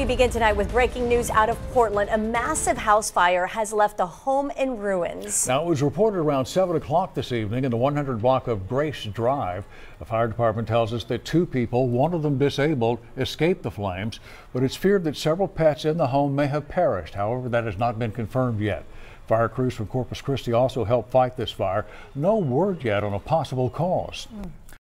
We begin tonight with breaking news out of Portland. A massive house fire has left a home in ruins. Now, it was reported around 7 o'clock this evening in the 100 block of Grace Drive. The fire department tells us that 2 people, one of them disabled, escaped the flames, but it's feared that several pets in the home may have perished. However, that has not been confirmed yet. Fire crews from Corpus Christi also helped fight this fire. No word yet on a possible cause.